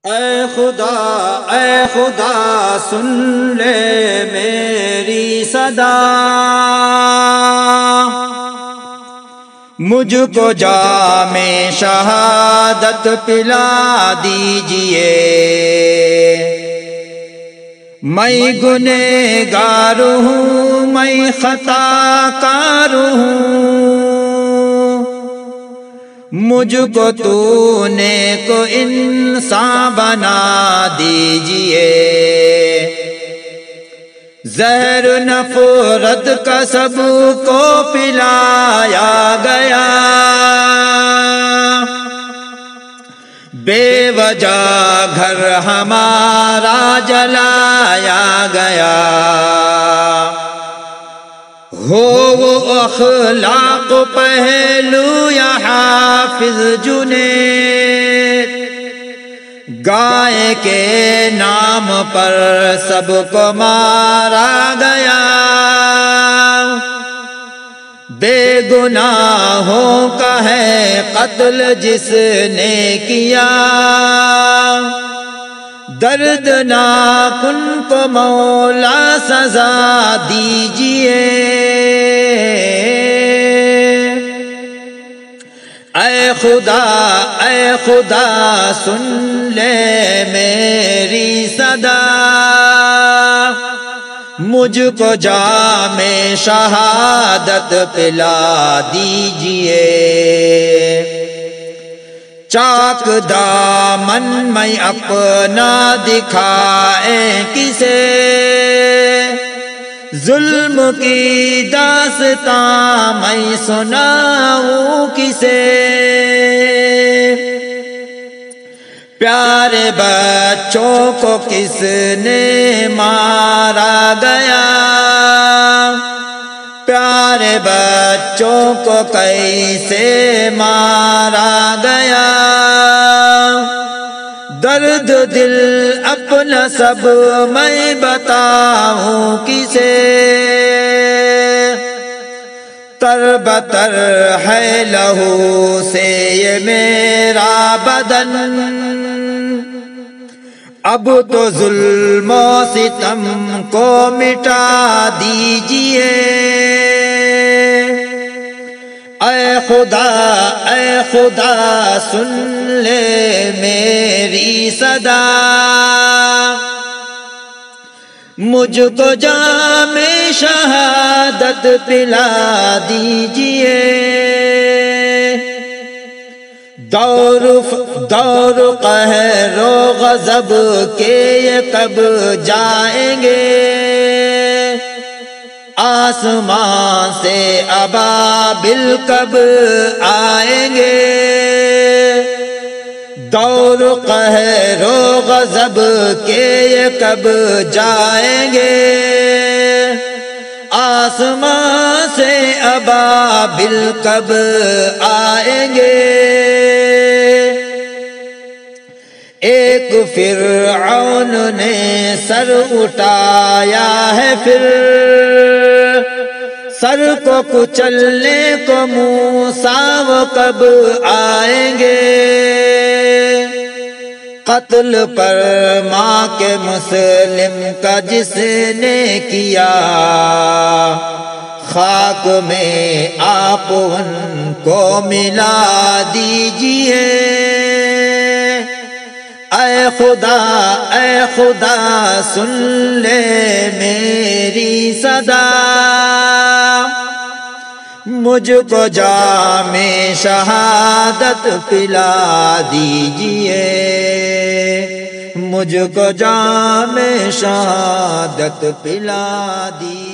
اے خدا سن لے میری صدا، مجھ کو جام شہادت پلا دیجئے، میں گنہگار ہوں، میں خطا کار ہوں، مجھ کو تو نے کو انسان بنا دیجئے، زہر نفرت کا سب کو پلایا گیا، بے وجہ گھر ہمارا جلایا گیا، ہو وہ اخلاق پہلو یا حافظ جنید، گائے کے نام پر سب کو مارا گیا، بے گناہوں کا ہے قتل جس نے کیا، دردناک ان کو مولا سزا دیجئے، اے خدا سن لے میری صدا، مجھ کو جام شہادت پلا دیجئے، چاک دامن میں اپنا دکھائے کسے، ظلم کی داستان میں سناؤں کسے، پیارے بچوں کو کس نے مارا گیا، پیارے بچوں کو کیسے مارا گیا، درد دل اپنا سب میں بتاؤں کسے، تر بتر ہے لہو سے یہ میرا بدن، اب تو ظلم و ستم کو مٹا دیجئے، اے خدا سن لے میری صدا، مجھ کو جام شہادت پلا دیجئے، دور قہر و غضب کے یہ کب جائیں گے، آسمان سے ابابل کب آئیں گے، دور قہر و غضب کے یہ کب جائیں گے، آسمان سے ابابل کب آئیں گے، ایک فرعون نے سر اٹھایا ہے، پھر سر کو کچلنے کو موسیٰ وہ کب آئیں گے، قتل پر ماں کے مسلم کا جس نے کیا، خاک میں آپ ان کو ملا دیجئے، اے خدا سن لے میری صدا، مجھ کو جام شہادت پلا دیجئے، مجھ کو جام شہادت پلا دیجئے۔